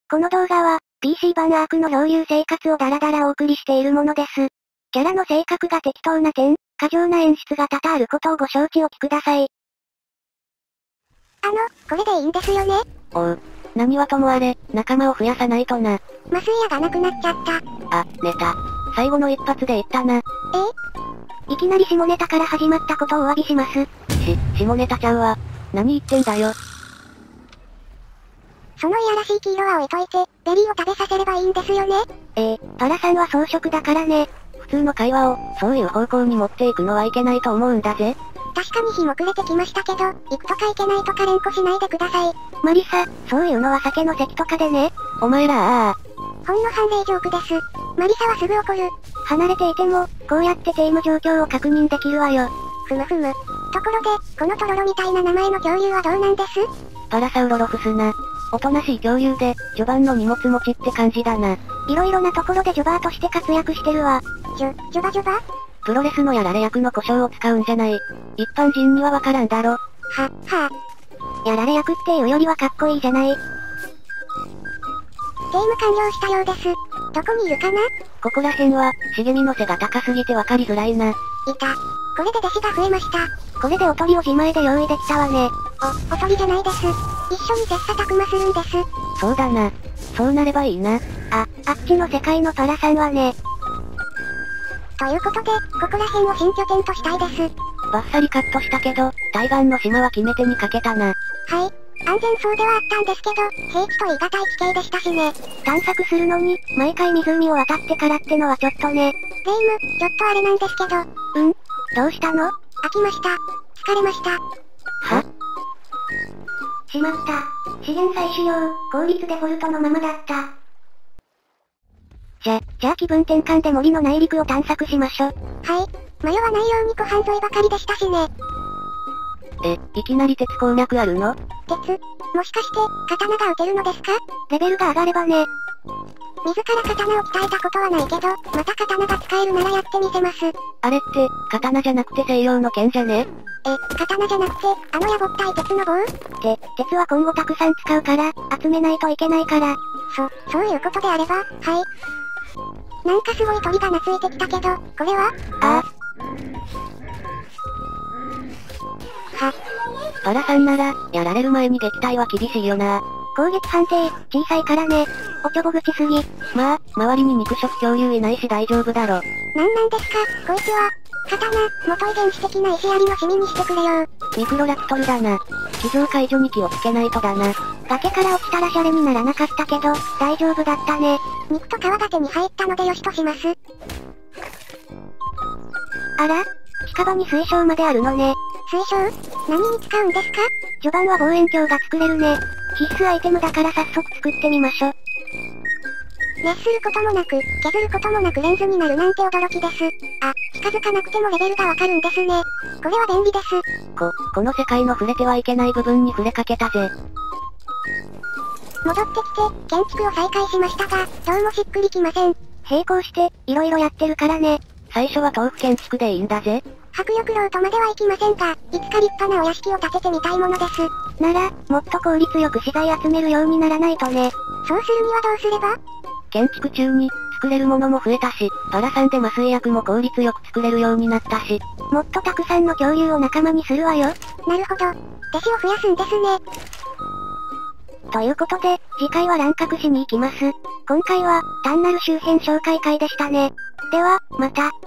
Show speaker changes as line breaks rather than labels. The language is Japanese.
この動画は、PC 版アークの漂流生活をダラダラお送りしているものです。キャラの性格が適当な点、過剰な演出が多々あることをご承知おきください。
これでいいんですよね？
おう。何はともあれ、仲間を増やさないとな。
麻酔矢がなくなっちゃった。
ネタ。最後の一発で言ったな。いきなり下ネタから始まったことをお詫びします。下ネタちゃうわ。何言ってんだよ。
そのいやらしい黄色は置いといて、ベリーを食べさせればいいんですよね？
パラさんは草食だからね。普通の会話を、そういう方向に持っていくのはいけないと思うんだぜ。
確かに日も暮れてきましたけど、行くとか行けないとか連呼しないでください。
マリサ、そういうのは酒の席とかでね。お前ら
ほんの判例ジョークです。マリサはすぐ怒る。
離れていても、こうやってテーム状況を確認できるわよ。
ふむふむ。ところで、このトロロみたいな名前の恐竜はどうなんです？
パラサウロロフスな。おとなしい恐竜で、序盤の荷物持ちって感じだな。いろいろなところでジョバーとして活躍してるわ。
ジョバ
プロレスのやられ役の故障を使うんじゃない。一般人にはわからんだろ。やられ役っていうよりはかっこいいじゃない。
ゲーム完了したようです。どこにいるかな？
ここら辺は、茂みの背が高すぎてわかりづらいな。
いた。これで弟子が増えました。
これでおとりを自前で用意できたわね。
おとりじゃないです。一緒に切磋琢磨するんです。
そうだな。そうなればいいな。あっちの世界のパラさんはね。
ということで、ここら辺を新拠点としたいです。
バッサリカットしたけど、対岸の島は決め手にかけたな。
はい。安全そうではあったんですけど、平地と言い難い地形でしたしね。
探索するのに、毎回湖を渡ってからってのはちょっとね。
霊夢、ちょっとあれなんですけど。
どうしたの？
飽きました。疲れました。
は？しまった。資源採取用、効率デフォルトのままだった。じゃあ気分転換で森の内陸を探索しましょ。
はい。迷わないように湖畔沿いばかりでしたしね。
いきなり鉄鉱脈あるの？
鉄？もしかして、刀が撃てるのですか？
レベルが上がればね。
自ら刀を鍛えたことはないけど、また刀が使えるならやってみせます。
あれって、刀じゃなくて西洋の剣じゃね？
刀じゃなくて、やぼったい鉄の棒？
鉄は今後たくさん使うから、集めないといけないから。
そういうことであれば、はい。なんかすごい鳥が懐いてきたけど、これは？
パラさんなら、やられる前に撃退は厳しいよな。攻撃判定、小さいからね。おちょぼ口すぎ。まあ、周りに肉食恐竜いないし大丈夫だろ。
なんですか、こいつは。刀、元遺伝子的な石槍のシミにしてくれよ。
ミクロラプトルだな。地上解除に気をつけないとだな。崖から落ちたらシャレにならなかったけど、大丈夫だったね。
肉と皮が手に入ったのでよしとします。
あら？近場に水晶まであるのね。
水晶？何に使うんですか？
序盤は望遠鏡が作れるね。必須アイテムだから早速作ってみましょ。
熱することもなく、削ることもなくレンズになるなんて驚きです。近づかなくてもレベルがわかるんですね。これは便利です。
この世界の触れてはいけない部分に触れかけたぜ。
戻ってきて、建築を再開しましたが、どうもしっくりきません。
並行して、いろいろやってるからね。最初は豆腐建築でいいんだぜ。
迫力楼とまではいきませんが、いつか立派なお屋敷を建ててみたいものです。
なら、もっと効率よく資材集めるようにならないとね。
そうするにはどうすれば？
建築中に、作れるものも増えたし、パラさんで麻酔薬も効率よく作れるようになったし、もっとたくさんの恐竜を仲間にするわよ。
なるほど。弟子を増やすんですね。
ということで、次回は乱獲しに行きます。今回は、単なる周辺紹介会でしたね。では、また。